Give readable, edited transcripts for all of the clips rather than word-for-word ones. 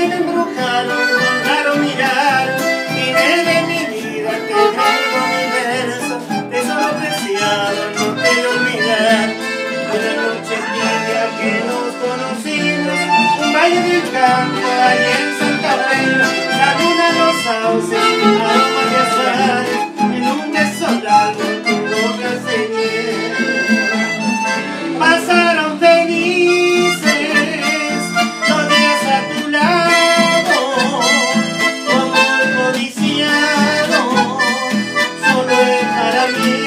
me embrujaron con raro mirar. Vine de mi vida, te traigo mi verso, tesoro preciado, no te de olvidar. Una noche tibia que nos conocimos, un baile del campo allí en Santa Fe. La luna nos sauces, aromas de azares, en un beso largo tu boca se hiela. Pasaron felices los días a tu lado, tu amor codiciado solo es para mí.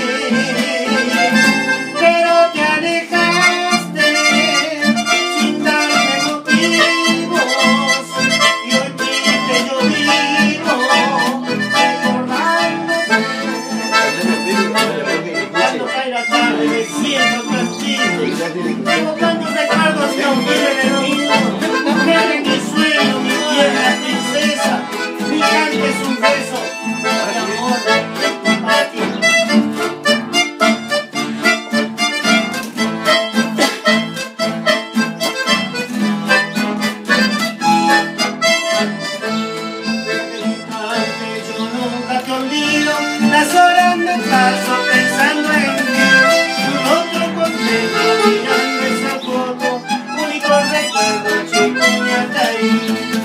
Pero te alejaste sin darme motivos y hoy triste yo vivo recordándote. Cuando cae la tarde me siento tranquilo. Tengo tantos recuerdos que aún viven en mí. Mujer en mi sueño, mi tierra princesa, mi canto es un beso de amor para ti. Yo nunca te olvido, las horas me paso pensando en ti. Un otro contento mirando esa foto, único recuerdo chico y hasta ahí.